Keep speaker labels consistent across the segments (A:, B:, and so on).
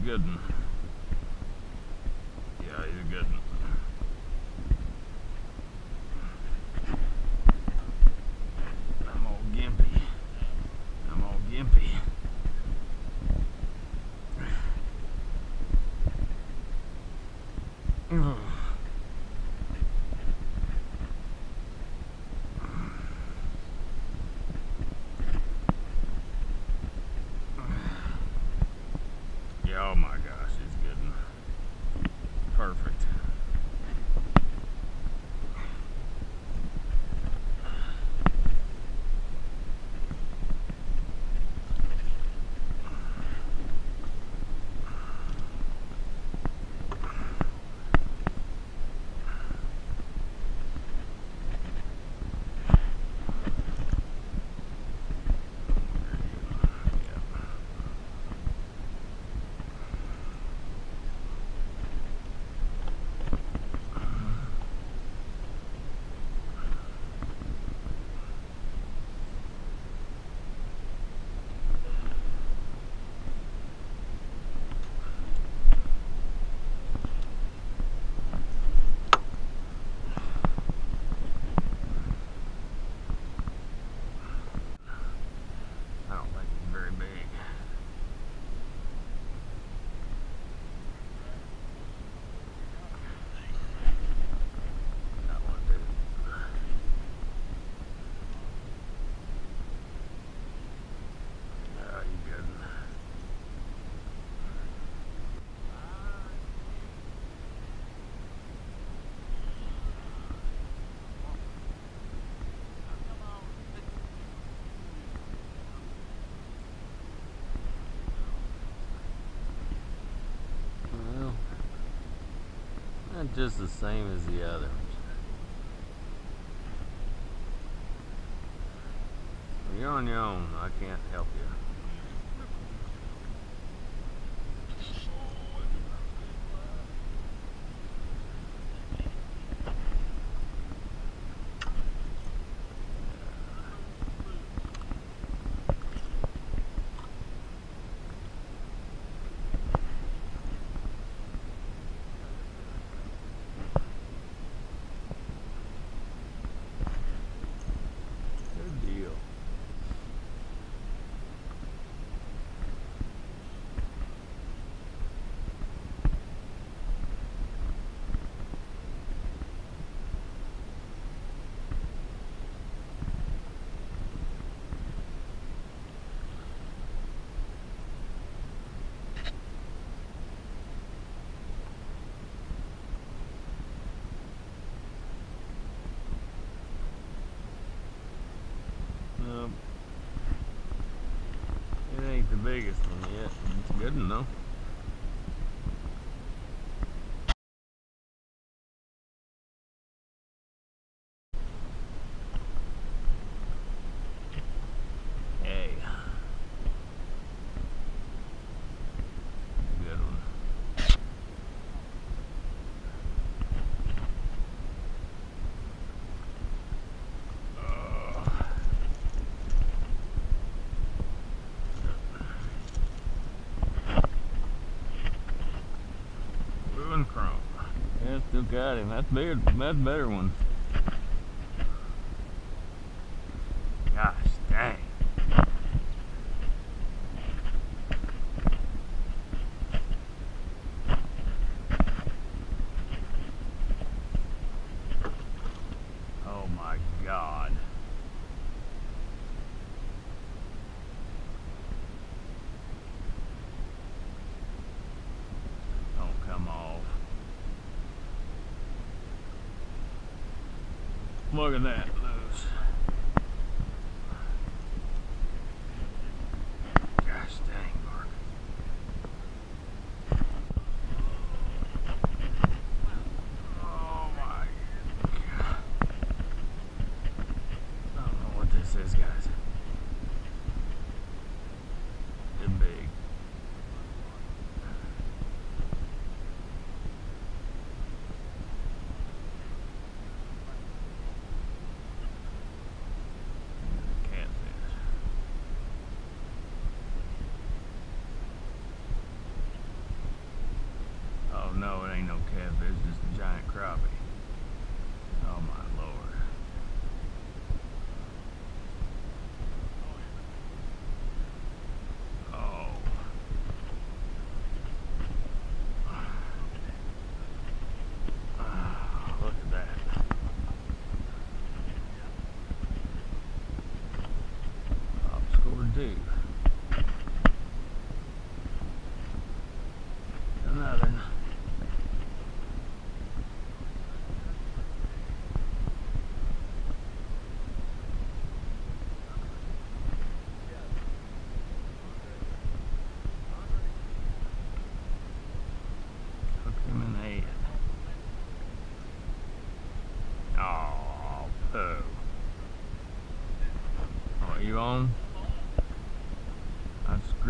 A: good one. Yeah, he's a good one. I'm all gimpy. I'm all gimpy. Yeah, oh my gosh, it's good one. Perfect. Not just the same as the others. You're on your own. I can't help you. It ain't the biggest one yet. It's a good one though. Hey. Good one. Chrome. Yeah, still got him. That's bigger. That's better one. Gosh dang. Oh my God. Don't come off. Look at that loose. Gosh dang, Mark. Oh my God. I don't know what this is, guys. It's big.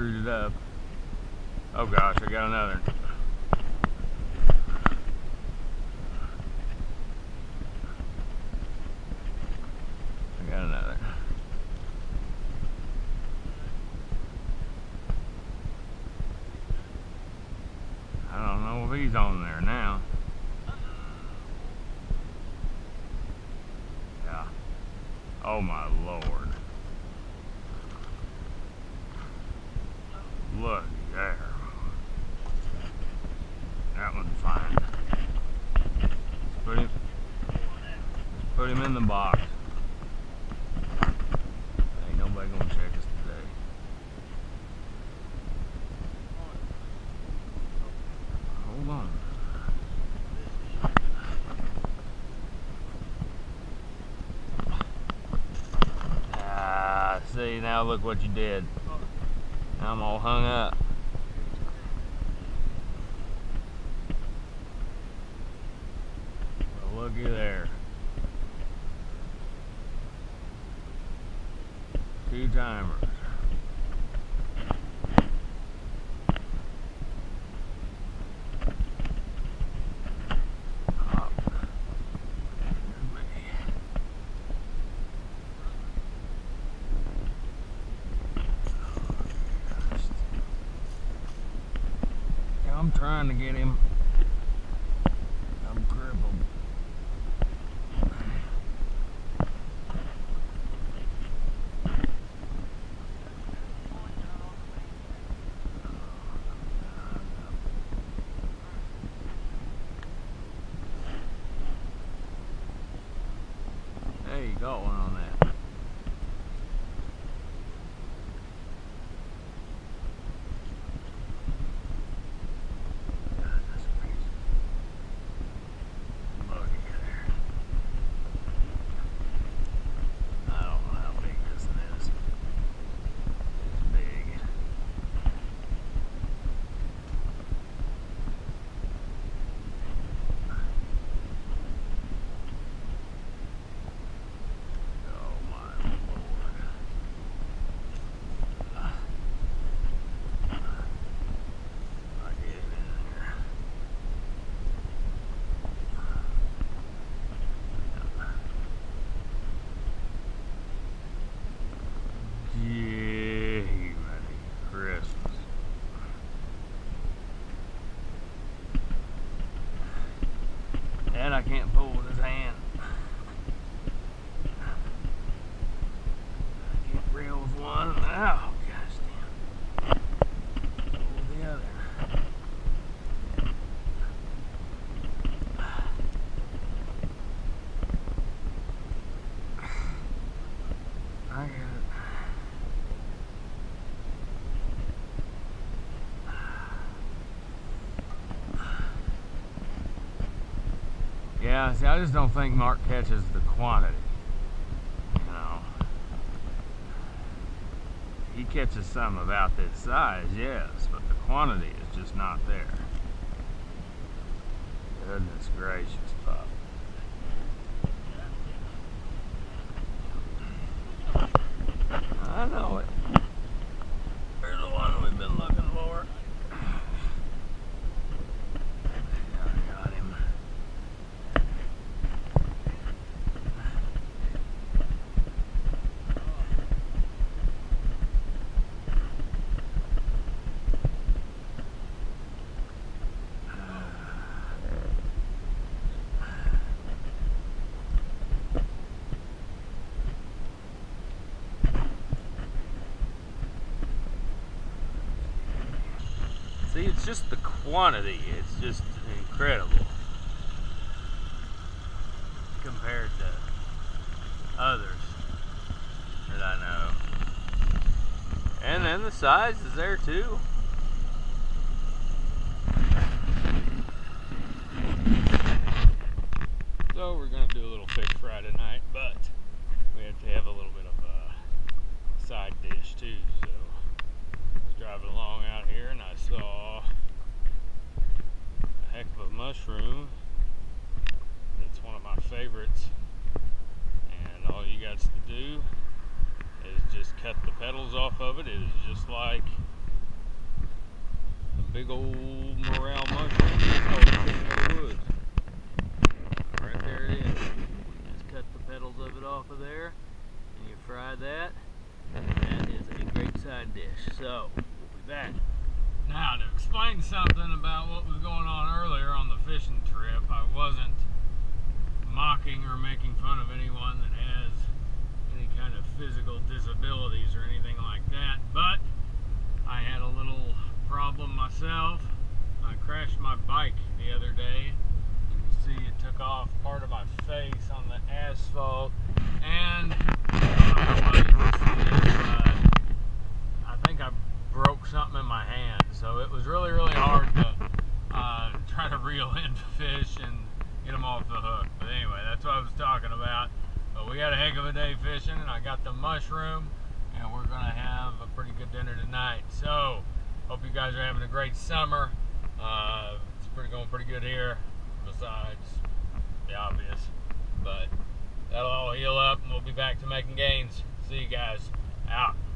A: screwed it up. Oh gosh, I got another. I got another. I don't know if he's on there now. Yeah. Oh my Lord. Look there. That one's fine. Let's put him in the box. Ain't nobody gonna check us today. Hold on. Ah, see, now look what you did. Now I'm all hung up. Well, looky there. 2 timers. I'm trying to get him. I'm crippled. Hey, you got one on that. And I can't pull with his hand. I can't reel with one. Oh, gosh damn. Pull with the other. I got it. Yeah, see, I just don't think Mark catches the quantity. You know, he catches some about this size, yes, but the quantity is just not there. Goodness gracious, pup. I know it. There's the one we've been looking for. See, it's just the quantity. It's just incredible compared to others that I know. And then the size is there too. So we're gonna do a little fish fry tonight, but we have to have a little bit of a side dish too. So I was driving along out here and I saw a heck of a mushroom. It's one of my favorites, and all you got to do is just cut the petals off of it. It is just like big old morale mushroom. It's called king of the woods. Right there it is. Just cut the petals of it off of there, and you fry that. That is a great side dish. So, we'll be back. Now, to explain something about what was going on earlier on the fishing trip, I wasn't mocking or making fun of anyone that has any kind of physical disabilities or anything like that, but I had a little problem myself. I crashed my bike the other day. You can see it took off part of my face on the asphalt, and I think I broke something in my hand, so it was really hard to try to reel in the fish and get them off the hook. But anyway, that's what I was talking about. But we had a heck of a day fishing, and I got the mushroom, and we're gonna have a pretty good dinner tonight. So hope you guys are having a great summer. It's going pretty good here, besides the obvious. But that'll all heal up, and we'll be back to making gains. See you guys. Out.